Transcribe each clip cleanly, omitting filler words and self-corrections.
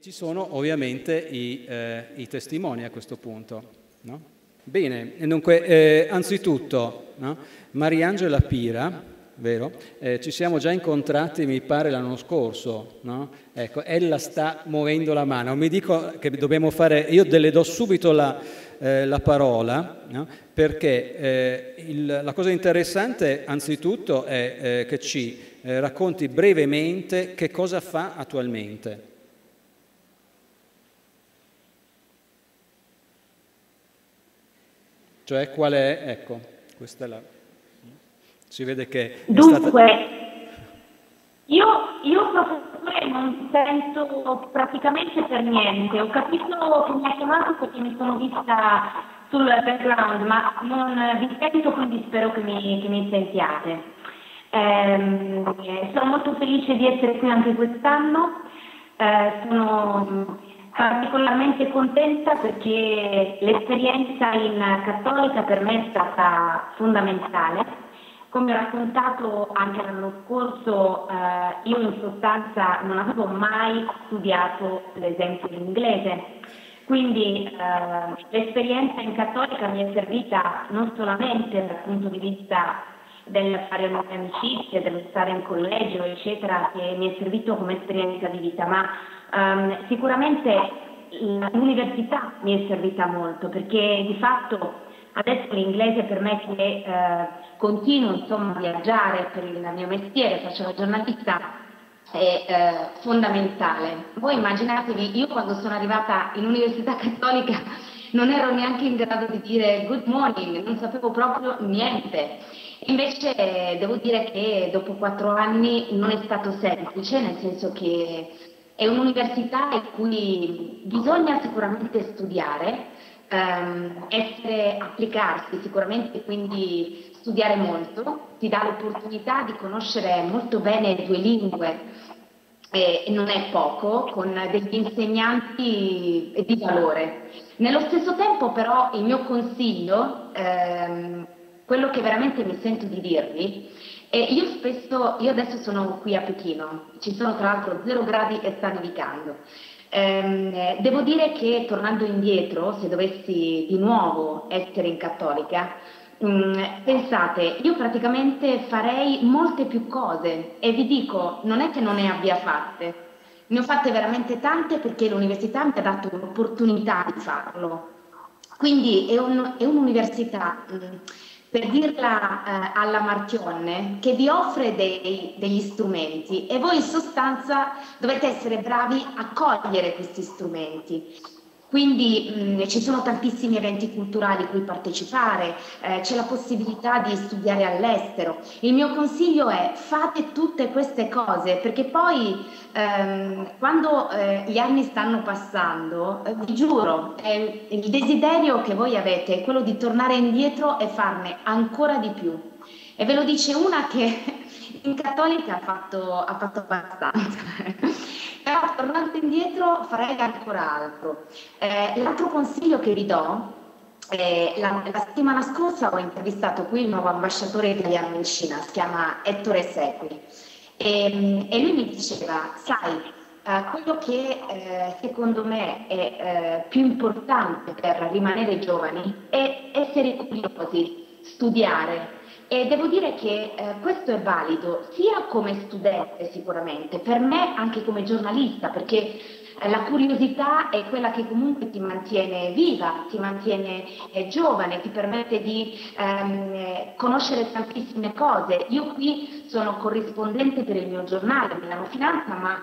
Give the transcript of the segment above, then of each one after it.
ci sono ovviamente i testimoni a questo punto, no? Bene, dunque, anzitutto, no? Mariangela Pira, vero? Ci siamo già incontrati, mi pare, l'anno scorso, no? Ecco, ella sta muovendo la mano. Mi dico che dobbiamo fare, io le do subito la parola, no? Perché la cosa interessante, anzitutto, è che ci racconti brevemente che cosa fa attualmente. Cioè, qual è? Ecco, questa è la... Si vede che Dunque, io professore non sento praticamente per niente. Ho capito che mi ha chiamato perché mi sono vista sul background, ma non vi sento, quindi spero che mi sentiate. Sono molto felice di essere qui anche quest'anno. Sono particolarmente contenta perché l'esperienza in Cattolica per me è stata fondamentale. Come ho raccontato anche l'anno scorso, io in sostanza non avevo mai studiato, per esempio, l'inglese, quindi l'esperienza in Cattolica mi è servita non solamente dal punto di vista del fare nuove amicizie, dello stare in collegio, eccetera, che mi è servito come esperienza di vita, ma sicuramente l'università mi è servita molto, perché di fatto adesso l'inglese per me che continuo insomma a viaggiare per il mio mestiere, faccio la giornalista, è fondamentale. Voi immaginatevi, io quando sono arrivata in Università Cattolica non ero neanche in grado di dire good morning, non sapevo proprio niente. Invece devo dire che dopo 4 anni non è stato semplice, nel senso che è un'università in cui bisogna sicuramente studiare, applicarsi sicuramente, quindi studiare molto, ti dà l'opportunità di conoscere molto bene 2 lingue, e non è poco, con degli insegnanti di valore. Nello stesso tempo però il mio consiglio, quello che veramente mi sento di dirvi, io adesso sono qui a Pechino, ci sono tra l'altro 0 gradi e sta nevicando. Devo dire che tornando indietro, se dovessi di nuovo essere in Cattolica, pensate, io praticamente farei molte più cose e vi dico, non è che non ne abbia fatte, ne ho fatte veramente tante perché l'università mi ha dato l'opportunità di farlo. Quindi è un'università, per dirla alla Marchionne, che vi offre degli strumenti e voi in sostanza dovete essere bravi a cogliere questi strumenti. Quindi ci sono tantissimi eventi culturali a cui partecipare, c'è la possibilità di studiare all'estero. Il mio consiglio è fate tutte queste cose perché poi quando gli anni stanno passando, vi giuro, il desiderio che voi avete è quello di tornare indietro e farne ancora di più. E ve lo dice una che in Cattolica ha fatto abbastanza. Però tornando indietro farei ancora altro. L'altro consiglio che vi do, la settimana scorsa ho intervistato qui il nuovo ambasciatore italiano in Cina, si chiama Ettore Sequi, e lui mi diceva, sai, quello che secondo me è più importante per rimanere giovani è essere curiosi, studiare. E devo dire che questo è valido sia come studente sicuramente, per me anche come giornalista, perché la curiosità è quella che comunque ti mantiene viva, ti mantiene giovane, ti permette di conoscere tantissime cose. Io qui sono corrispondente per il mio giornale, Milano Finanza, ma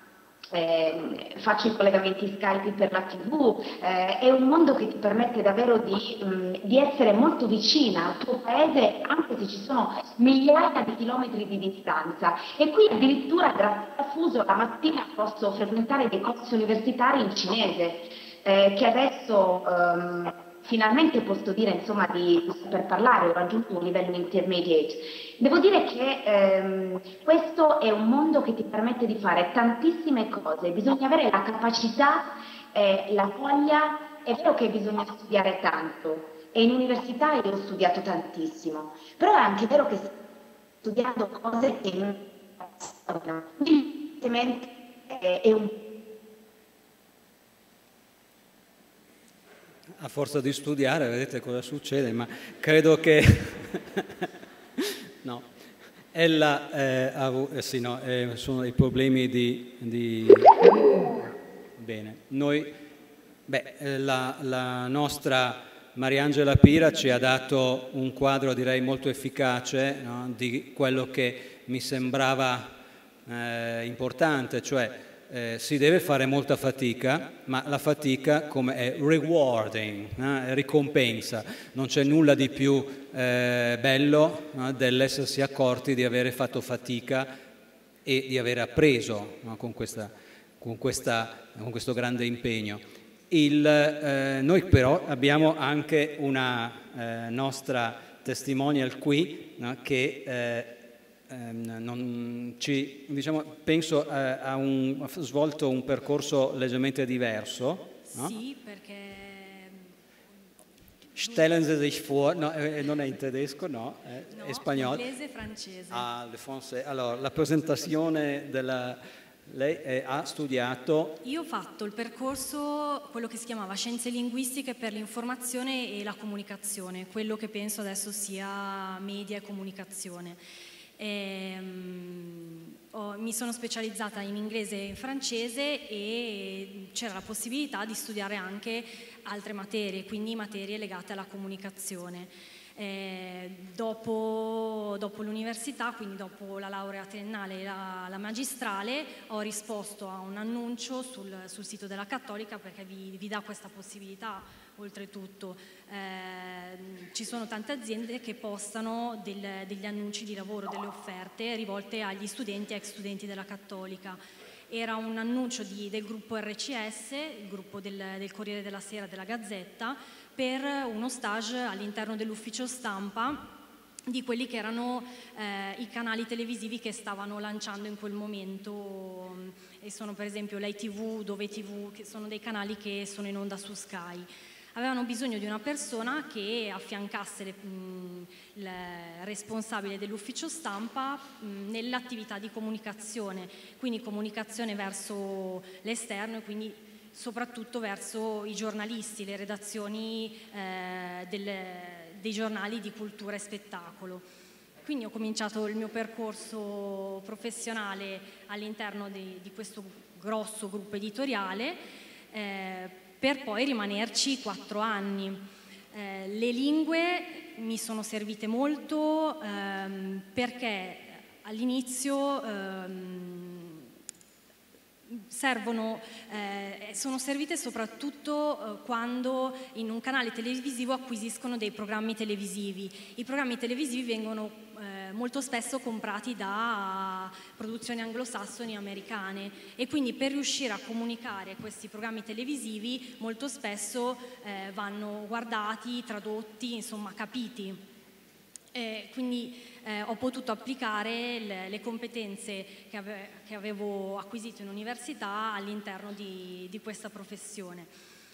faccio i collegamenti Skype per la TV, è un mondo che ti permette davvero di essere molto vicina al tuo paese anche se ci sono migliaia di chilometri di distanza, e qui addirittura grazie a Fuso la mattina posso frequentare dei corsi universitari in cinese che adesso finalmente posso dire insomma di saper parlare, ho raggiunto un livello intermediate. Devo dire che questo è un mondo che ti permette di fare tantissime cose, bisogna avere la capacità, la voglia, è vero che bisogna studiare tanto e in università io ho studiato tantissimo, però è anche vero che sto studiando cose che non è un a forza di studiare, vedete cosa succede, ma credo che... no, ella sì, no, sono i problemi di... Bene, noi, la nostra Mariangela Pira ci ha dato un quadro, direi, molto efficace, no, di quello che mi sembrava importante, cioè si deve fare molta fatica, ma la fatica come è rewarding, ricompensa. Non c'è nulla di più bello, no, dell'essersi accorti di avere fatto fatica e di aver appreso, no, con questo grande impegno. Noi però abbiamo anche una nostra testimonial qui, no, che penso ha svolto un percorso leggermente diverso. No? Sì, perché... Stellen Sie sich vor, no, non è in tedesco, no, è spagnolo. Inglese e francese. Ah, le français. Allora, la presentazione della... Lei ha studiato... Io ho fatto il percorso, quello che si chiamava Scienze Linguistiche per l'informazione e la comunicazione, quello che penso adesso sia media e comunicazione. Mi sono specializzata in inglese e in francese e c'era la possibilità di studiare anche altre materie, quindi materie legate alla comunicazione. Dopo l'università, quindi dopo la laurea triennale e la magistrale, ho risposto a un annuncio sul sito della Cattolica, perché vi dà questa possibilità. Oltretutto ci sono tante aziende che postano degli annunci di lavoro, delle offerte rivolte agli studenti e ex studenti della Cattolica. Era un annuncio del gruppo RCS, il gruppo del Corriere della Sera, della Gazzetta, per uno stage all'interno dell'ufficio stampa di quelli che erano i canali televisivi che stavano lanciando in quel momento, e sono per esempio l'ITV, Dove TV, che sono dei canali che sono in onda su Sky. Avevano bisogno di una persona che affiancasse il responsabile dell'ufficio stampa nell'attività di comunicazione, quindi comunicazione verso l'esterno e quindi soprattutto verso i giornalisti, le redazioni dei giornali di cultura e spettacolo. Quindi ho cominciato il mio percorso professionale all'interno di questo grosso gruppo editoriale, per poi rimanerci 4 anni. Le lingue mi sono servite molto perché all'inizio sono servite soprattutto quando in un canale televisivo acquisiscono dei programmi televisivi. I programmi televisivi vengono molto spesso comprati da produzioni anglosassoni americane e quindi per riuscire a comunicare questi programmi televisivi molto spesso vanno guardati, tradotti, insomma capiti. Quindi ho potuto applicare le competenze che avevo acquisito in università all'interno di questa professione.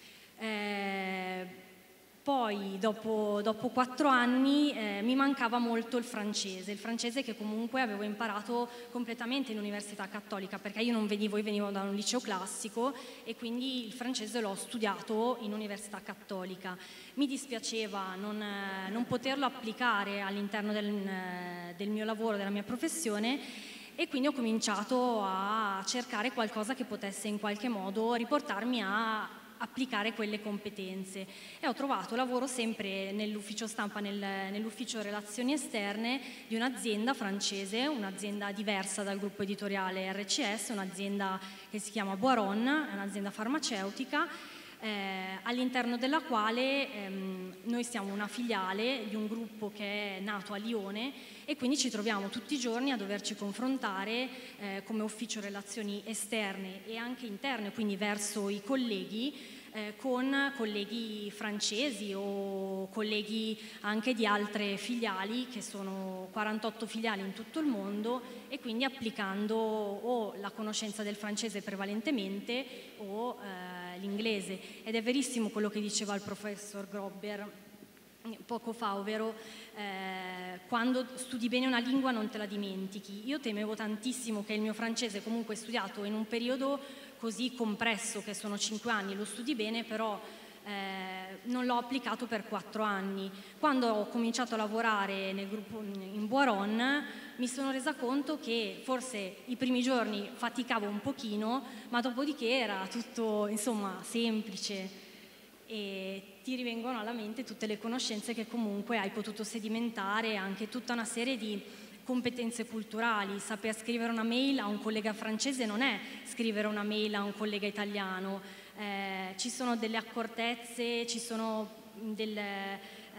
Poi dopo 4 anni mi mancava molto il francese che comunque avevo imparato completamente in Università Cattolica, perché io venivo da un liceo classico e quindi il francese l'ho studiato in Università Cattolica. Mi dispiaceva non poterlo applicare all'interno del mio lavoro, della mia professione, e quindi ho cominciato a cercare qualcosa che potesse in qualche modo riportarmi a applicare quelle competenze e ho trovato lavoro sempre nell'ufficio stampa, nell'ufficio relazioni esterne di un'azienda francese, un'azienda diversa dal gruppo editoriale RCS, un'azienda che si chiama Boiron, è un'azienda farmaceutica, all'interno della quale noi siamo una filiale di un gruppo che è nato a Lione e quindi ci troviamo tutti i giorni a doverci confrontare come ufficio relazioni esterne e anche interne, quindi verso i colleghi, con colleghi francesi o colleghi anche di altre filiali, che sono 48 filiali in tutto il mondo, e quindi applicando o la conoscenza del francese prevalentemente o l'inglese. Ed è verissimo quello che diceva il professor Grobber poco fa, ovvero quando studi bene una lingua non te la dimentichi. Io temevo tantissimo che il mio francese, comunque studiato in un periodo così compresso che sono 5 anni, lo studi bene, però non l'ho applicato per 4 anni. Quando ho cominciato a lavorare nel gruppo in Boiron mi sono resa conto che forse i primi giorni faticavo un pochino, ma dopodiché era tutto, insomma, semplice e ti rivengono alla mente tutte le conoscenze che comunque hai potuto sedimentare, anche tutta una serie di competenze culturali. Saper scrivere una mail a un collega francese non è scrivere una mail a un collega italiano, ci sono delle accortezze, ci sono delle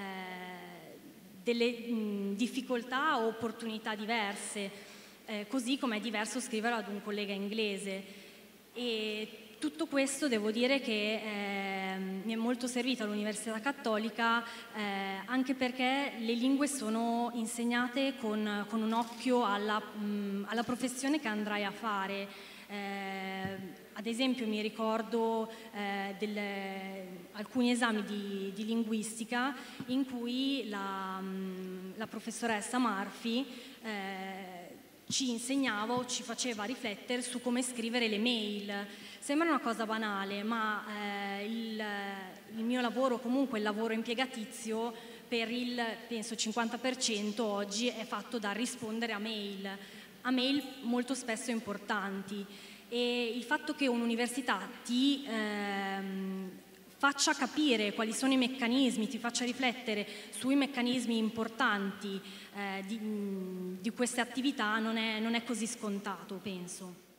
difficoltà o opportunità diverse, così come è diverso scrivere ad un collega inglese. E tutto questo devo dire che mi è molto servito all'Università Cattolica, anche perché le lingue sono insegnate con un occhio alla professione che andrai a fare. Ad esempio mi ricordo alcuni esami di linguistica in cui la professoressa Murphy ci insegnava o ci faceva riflettere su come scrivere le mail. Sembra una cosa banale, ma il mio lavoro, comunque il lavoro impiegatizio, per il, penso, 50% oggi è fatto da rispondere a mail molto spesso importanti. E il fatto che un'università ti faccia capire quali sono i meccanismi, ti faccia riflettere sui meccanismi importanti di queste attività non è così scontato, penso.